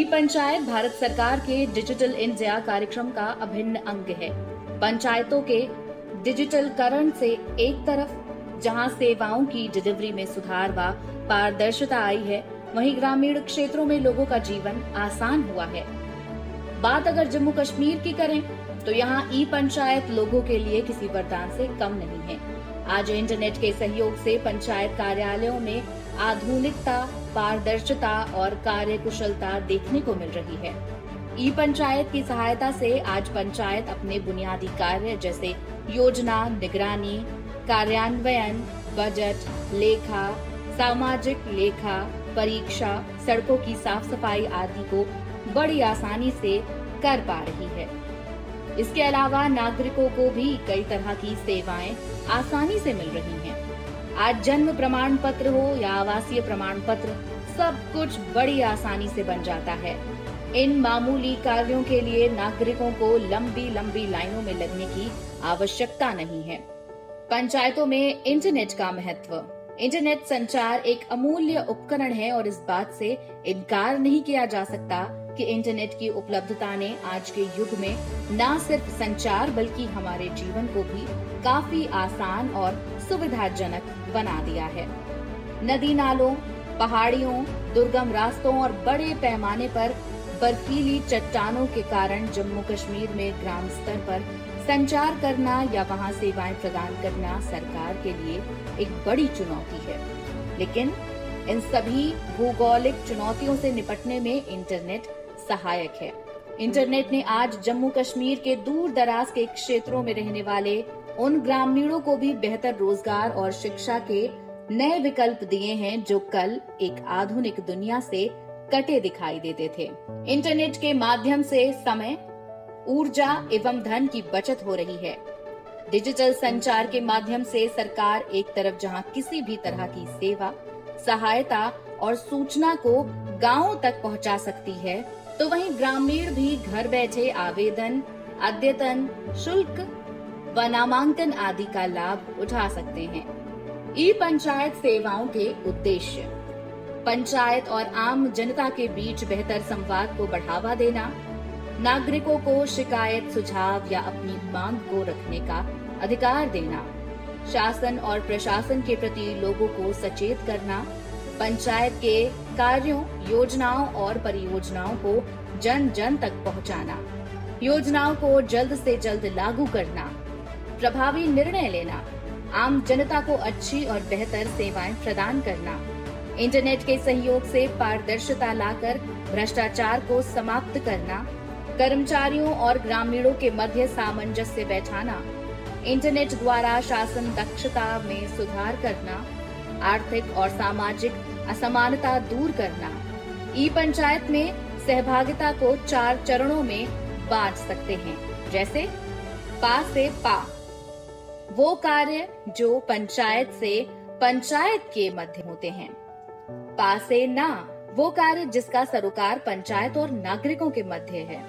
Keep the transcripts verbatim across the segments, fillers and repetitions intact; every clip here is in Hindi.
पंचायत भारत सरकार के डिजिटल इंडिया कार्यक्रम का अभिन्न अंग है। पंचायतों के डिजिटलकरण से एक तरफ जहां सेवाओं की डिलीवरी में सुधार व पारदर्शिता आई है, वहीं ग्रामीण क्षेत्रों में लोगों का जीवन आसान हुआ है। बात अगर जम्मू कश्मीर की करें तो यहाँ ई पंचायत लोगों के लिए किसी वरदान से कम नहीं है। आज इंटरनेट के सहयोग से पंचायत कार्यालयों में आधुनिकता, पारदर्शिता और कार्यकुशलता देखने को मिल रही है। ई पंचायत की सहायता से आज पंचायत अपने बुनियादी कार्य जैसे योजना, निगरानी, कार्यान्वयन, बजट, लेखा, सामाजिक लेखा, परीक्षा, सड़कों की साफ सफाई आदि को बड़ी आसानी से कर पा रही है। इसके अलावा नागरिकों को भी कई तरह की सेवाएं आसानी से मिल रही हैं। आज जन्म प्रमाण पत्र हो या आवासीय प्रमाण पत्र, सब कुछ बड़ी आसानी से बन जाता है। इन मामूली कार्यों के लिए नागरिकों को लंबी लंबी लाइनों में लगने की आवश्यकता नहीं है। पंचायतों में इंटरनेट का महत्व। इंटरनेट संचार एक अमूल्य उपकरण है और इस बात से इनकार नहीं किया जा सकता कि इंटरनेट की उपलब्धता ने आज के युग में न सिर्फ संचार बल्कि हमारे जीवन को भी काफी आसान और सुविधाजनक बना दिया है। नदी नालों, पहाड़ियों, दुर्गम रास्तों और बड़े पैमाने पर बर्फीली चट्टानों के कारण जम्मू कश्मीर में ग्राम स्तर पर संचार करना या वहां सेवाएं प्रदान करना सरकार के लिए एक बड़ी चुनौती है। लेकिन इन सभी भौगोलिक चुनौतियों से निपटने में इंटरनेट सहायक है। इंटरनेट ने आज जम्मू कश्मीर के दूर दराज के क्षेत्रों में रहने वाले उन ग्रामीणों को भी बेहतर रोजगार और शिक्षा के नए विकल्प दिए हैं जो कल एक आधुनिक दुनिया से कटे दिखाई देते थे। इंटरनेट के माध्यम से समय, ऊर्जा एवं धन की बचत हो रही है। डिजिटल संचार के माध्यम से सरकार एक तरफ जहां किसी भी तरह की सेवा, सहायता और सूचना को गांवों तक पहुंचा सकती है, तो वहीं ग्रामीण भी घर बैठे आवेदन, अद्यतन, शुल्क व नामांकन आदि का लाभ उठा सकते हैं। ई पंचायत सेवाओं के उद्देश्य: पंचायत और आम जनता के बीच बेहतर संवाद को बढ़ावा देना, नागरिकों को शिकायत, सुझाव या अपनी मांग को रखने का अधिकार देना, शासन और प्रशासन के प्रति लोगों को सचेत करना, पंचायत के कार्यों, योजनाओं और परियोजनाओं को जन जन तक पहुंचाना, योजनाओं को जल्द से जल्द लागू करना, प्रभावी निर्णय लेना, आम जनता को अच्छी और बेहतर सेवाएं प्रदान करना, इंटरनेट के सहयोग से पारदर्शिता लाकर भ्रष्टाचार को समाप्त करना, कर्मचारियों और ग्रामीणों के मध्य सामंजस्य बैठाना, इंटरनेट द्वारा शासन दक्षता में सुधार करना, आर्थिक और सामाजिक असमानता दूर करना। ई पंचायत में सहभागिता को चार चरणों में बांट सकते हैं, जैसे पा से पा, वो कार्य जो पंचायत से पंचायत के मध्य होते हैं। पा से ना, वो कार्य जिसका सरोकार पंचायत और नागरिकों के मध्य है।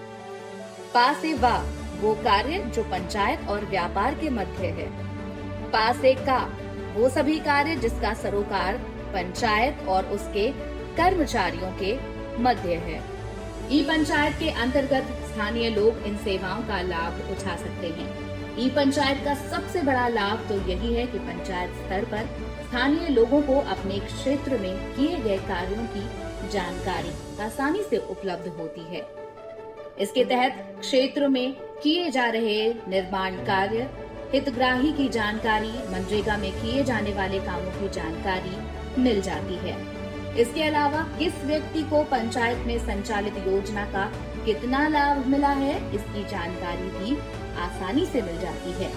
पा से वा, वो कार्य जो पंचायत और व्यापार के मध्य है। पा से का, वो सभी कार्य जिसका सरोकार पंचायत और उसके कर्मचारियों के मध्य है। ई पंचायत के अंतर्गत स्थानीय लोग इन सेवाओं का लाभ उठा सकते हैं। ई पंचायत का सबसे बड़ा लाभ तो यही है कि पंचायत स्तर पर स्थानीय लोगों को अपने क्षेत्र में किए गए कार्यों की जानकारी आसानी से उपलब्ध होती है। इसके तहत क्षेत्र में किए जा रहे निर्माण कार्य, हितग्राही की जानकारी, मनरेगा में किए जाने वाले कामों की जानकारी मिल जाती है। इसके अलावा किस व्यक्ति को पंचायत में संचालित योजना का कितना लाभ मिला है, इसकी जानकारी भी आसानी से मिल जाती है।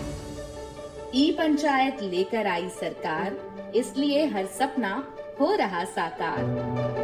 ई पंचायत लेकर आई सरकार, इसलिए हर सपना हो रहा साकार।